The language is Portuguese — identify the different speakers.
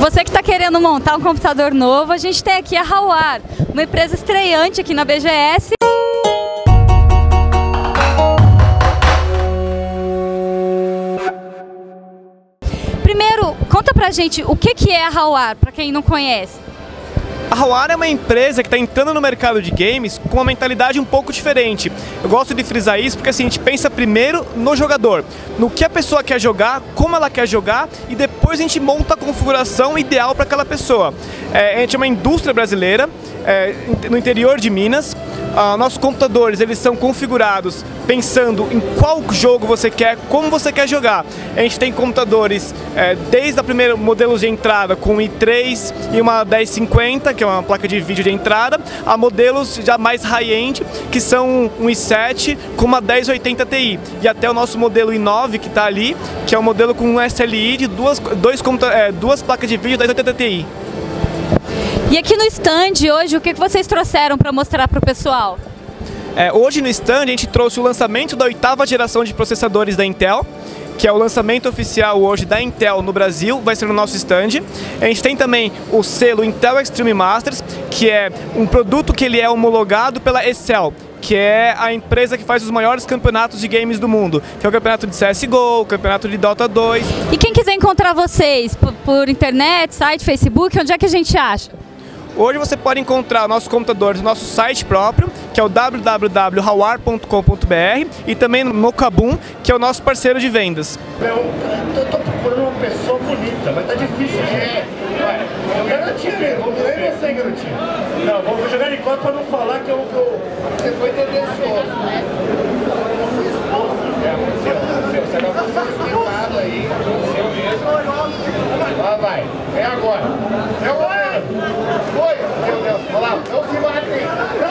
Speaker 1: Você que está querendo montar um computador novo, a gente tem aqui a Hauar, uma empresa estreante aqui na BGS. Primeiro, conta pra gente o que é a Hauar, para quem não conhece.
Speaker 2: A Hauar é uma empresa que está entrando no mercado de games com uma mentalidade um pouco diferente. Eu gosto de frisar isso porque assim, a gente pensa primeiro no jogador, no que a pessoa quer jogar, como ela quer jogar e depois a gente monta a configuração ideal para aquela pessoa. A gente é uma indústria brasileira, no interior de Minas. Nossos computadores eles são configurados pensando em qual jogo você quer, como você quer jogar. A gente tem computadores desde a primeira modelo de entrada com i3 e uma 1050, que é uma placa de vídeo de entrada, a modelos já mais high-end, que são um i7 com uma 1080 Ti. E até o nosso modelo i9 que está ali, que é um modelo com um SLI de duas placas de vídeo 1080 Ti.
Speaker 1: E aqui no stand hoje, o que vocês trouxeram para mostrar para o pessoal?
Speaker 2: Hoje no stand a gente trouxe o lançamento da 8ª geração de processadores da Intel, que é o lançamento oficial hoje da Intel no Brasil, vai ser no nosso stand. A gente tem também o selo Intel Extreme Masters, que é um produto que ele é homologado pela Excel, que é a empresa que faz os maiores campeonatos de games do mundo, que é o campeonato de CSGO, o campeonato de Dota 2.
Speaker 1: E quem quiser encontrar vocês por internet, site, Facebook, onde é que a gente acha?
Speaker 2: Hoje você pode encontrar nossos computadores no nosso site próprio, que é o www.hauar.com.br, e também no Kabum, que é o nosso parceiro de vendas.
Speaker 3: Eu tô procurando uma pessoa bonita, mas tá difícil. Garotinho, vou jogar em você, garotinho. Não, vou jogar em conta pra não falar que você foi tendencioso. Você acabou sendo esquentado aí, seu mesmo. Lá vai, é agora.